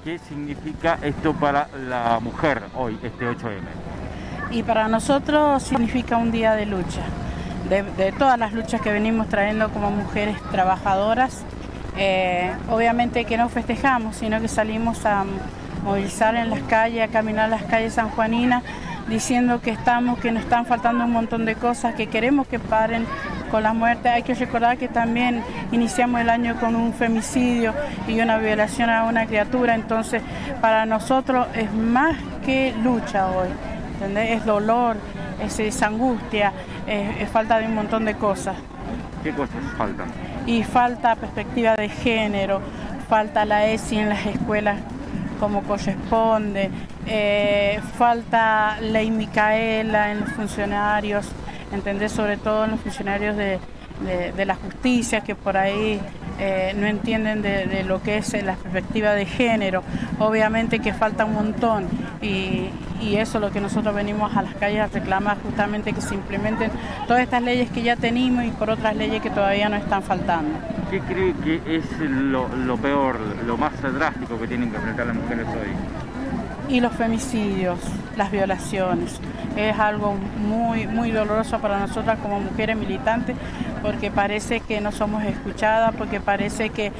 ¿qué significa esto para la mujer hoy, este 8M? Y para nosotros significa un día de lucha, de todas las luchas que venimos trayendo como mujeres trabajadoras. Obviamente que no festejamos, sino que salimos a movilizar en las calles, a caminar las calles sanjuaninas, diciendo que nos están faltando un montón de cosas, que queremos que paren con las muertes. Hay que recordar que también iniciamos el año con un femicidio y una violación a una criatura, entonces para nosotros es más que lucha hoy, ¿entendés? Es dolor, es angustia, es falta de un montón de cosas. ¿Qué cosas faltan? Y falta perspectiva de género, falta la ESI en las escuelas como corresponde, falta ley Micaela en los funcionarios, ¿entendés? Sobre todo en los funcionarios de la justicia, que por ahí no entienden de lo que es la perspectiva de género. Obviamente que falta un montón y eso es lo que nosotros venimos a las calles a reclamar, justamente que se implementen todas estas leyes que ya tenemos y por otras leyes que todavía no están faltando. ¿Qué cree que es lo peor, lo más drástico que tienen que enfrentar las mujeres hoy? Y los femicidios, las violaciones. Es algo muy doloroso para nosotras como mujeres militantes, porque parece que no somos escuchadas, porque parece que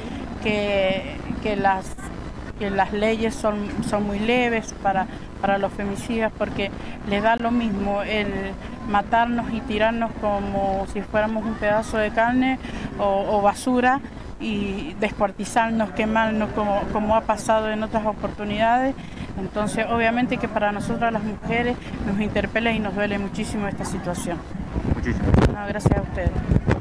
las leyes son muy leves para los femicidas, porque les da lo mismo el matarnos y tirarnos como si fuéramos un pedazo de carne o basura, y descuartizarnos, quemarnos como ha pasado en otras oportunidades. Entonces obviamente que para nosotras las mujeres nos interpela y nos duele muchísimo esta situación. Muchísimo. No, gracias a ustedes.